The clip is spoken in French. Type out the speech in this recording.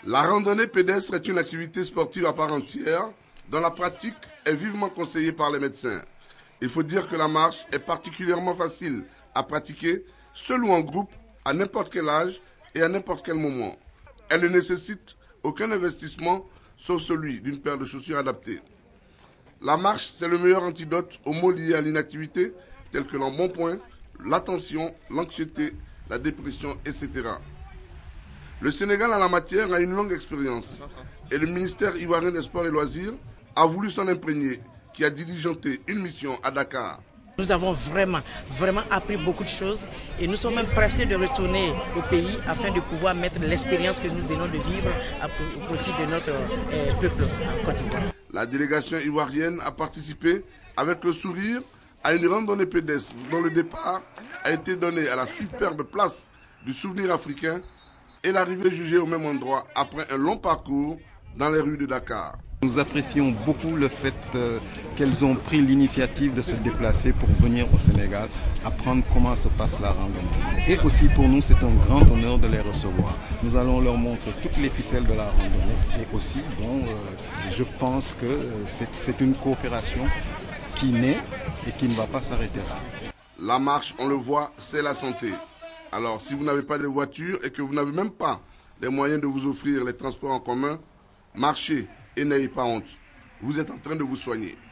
La randonnée pédestre est une activité sportive à part entière dont la pratique est vivement conseillée par les médecins. Il faut dire que la marche est particulièrement facile à pratiquer seul ou en groupe, à n'importe quel âge et à n'importe quel moment. Elle ne nécessite aucun investissement sauf celui d'une paire de chaussures adaptées. La marche, c'est le meilleur antidote aux maux liés à l'inactivité tels que l'embonpoint, l'attention, l'anxiété, la dépression, etc. Le Sénégal en la matière a une longue expérience et le ministère ivoirien des Sports et Loisirs a voulu s'en imprégner, qui a diligenté une mission à Dakar. Nous avons vraiment appris beaucoup de choses et nous sommes même pressés de retourner au pays afin de pouvoir mettre l'expérience que nous venons de vivre au profit de notre peuple en Côte d'Ivoire. La délégation ivoirienne a participé avec le sourire à une randonnée pédestre dont le départ a été donné à la superbe place du souvenir africain et l'arrivée jugée au même endroit après un long parcours dans les rues de Dakar. Nous apprécions beaucoup le fait qu'elles ont pris l'initiative de se déplacer pour venir au Sénégal, apprendre comment se passe la randonnée. Et aussi pour nous, c'est un grand honneur de les recevoir. Nous allons leur montrer toutes les ficelles de la randonnée. Et aussi, je pense que c'est une coopération qui naît et qui ne va pas s'arrêter là. La marche, on le voit, c'est la santé. Alors, si vous n'avez pas de voiture et que vous n'avez même pas les moyens de vous offrir les transports en commun, marchez et n'ayez pas honte. Vous êtes en train de vous soigner.